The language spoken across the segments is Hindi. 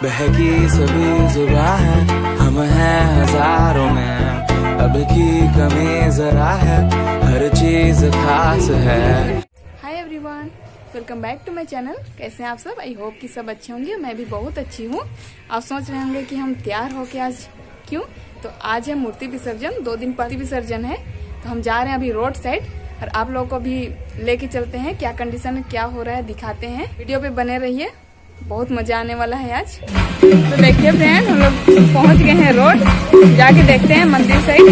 बहकी सभी जुबां है, हम हैं हजारों में, अब की कमी जरा है, हर चीज खास है। Hi everyone, welcome back to my channel. कैसे हैं आप सब? आई होप कि सब अच्छे होंगे। मैं भी बहुत अच्छी हूँ। आप सोच रहे होंगे कि हम तैयार होके आज क्यों? तो आज है मूर्ति विसर्जन, 2 दिन मूर्ति विसर्जन है। तो हम जा रहे हैं अभी रोड साइड और आप लोगों को भी लेके चलते हैं। क्या कंडीशन में क्या हो रहा है दिखाते हैं। वीडियो पे बने रहिए, बहुत मजा आने वाला है आज। तो देखिए फ्रेंड, हम लोग पहुंच गए हैं रोड, जाके देखते हैं मंदिर साइड।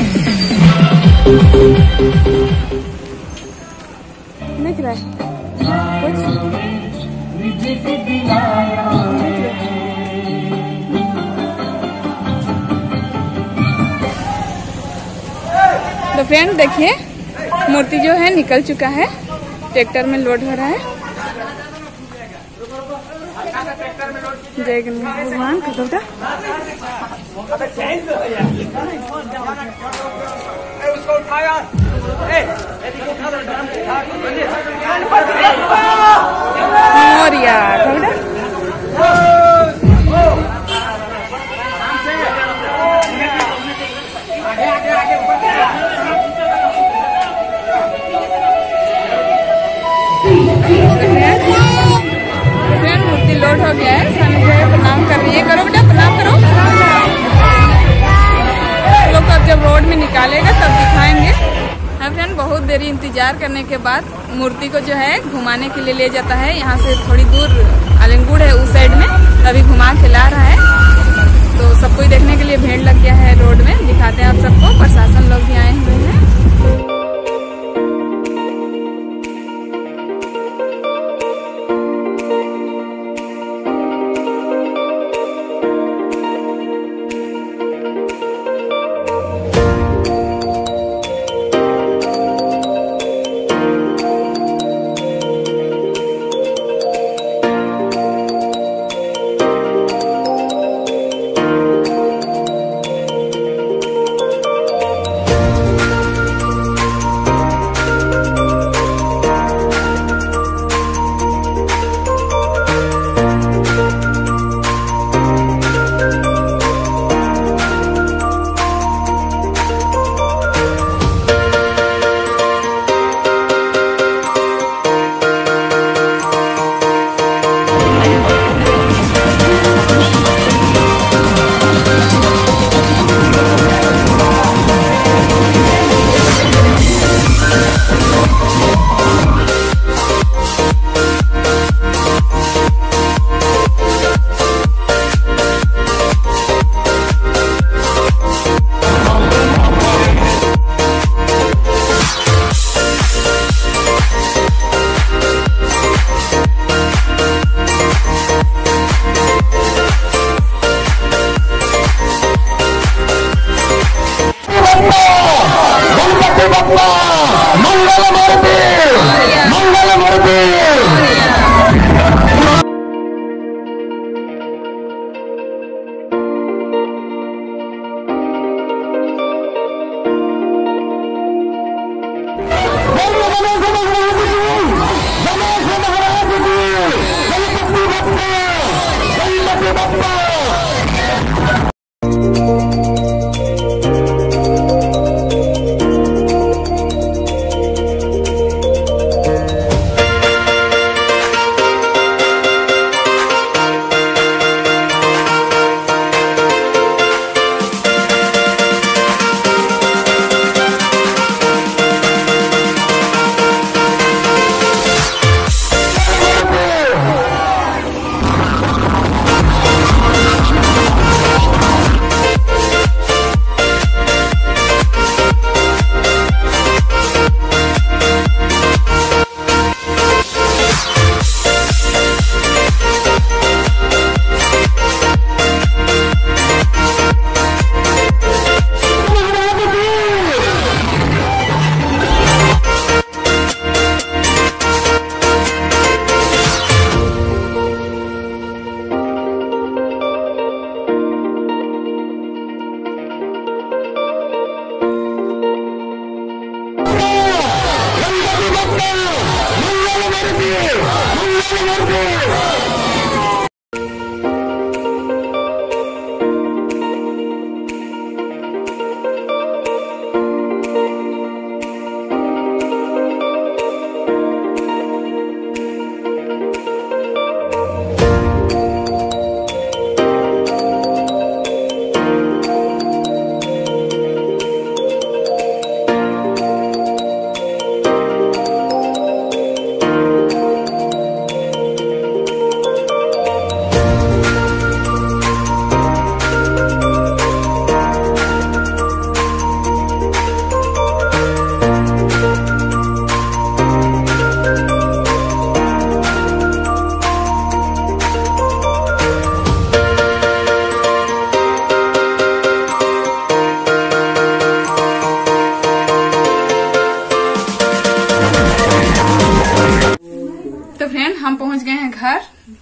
दिख रहा है तो फ्रेंड देखिए, मूर्ति जो है निकल चुका है, ट्रैक्टर में लोड हो रहा है। जय गणेश भगवान का देवता। मोरिया मूर्ति लोड हो गया है। सामने जो है प्रणाम कर रही है। करो बेटा, प्रणाम करो। लोग अब जब रोड में निकालेगा तब दिखाएंगे। हाँ फ्रेंड, बहुत देरी इंतजार करने के बाद मूर्ति को जो है घुमाने के लिए ले जाता है। यहाँ से थोड़ी दूर आलमगुड़ है, उस साइड में, तभी घुमा के ला रहा है। तो सबको देखने के लिए भीड़ लग गया है रोड में। दिखाते हैं आप सबको। प्रशासन लोग भी आए हुए हैं।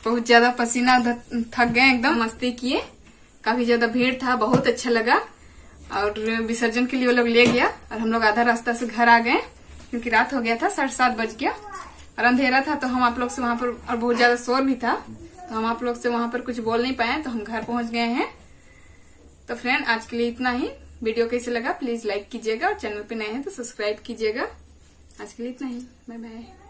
बहुत ज्यादा पसीना थक गए, एकदम मस्ती किए, काफी ज्यादा भीड़ था, बहुत अच्छा लगा। और विसर्जन के लिए वो लोग ले गया और हम लोग आधा रास्ता से घर आ गए क्योंकि रात हो गया था, 7:30 बज गया और अंधेरा था। तो हम आप लोग से वहां पर, और बहुत ज्यादा शोर भी था, तो हम आप लोग से वहां पर कुछ बोल नहीं पाए, तो हम घर पहुंच गए हैं। तो फ्रेंड आज के लिए इतना ही। वीडियो कैसे लगा प्लीज लाइक कीजिएगा और चैनल पे नए हैं तो सब्सक्राइब कीजिएगा। आज के लिए इतना ही, बाय बाय।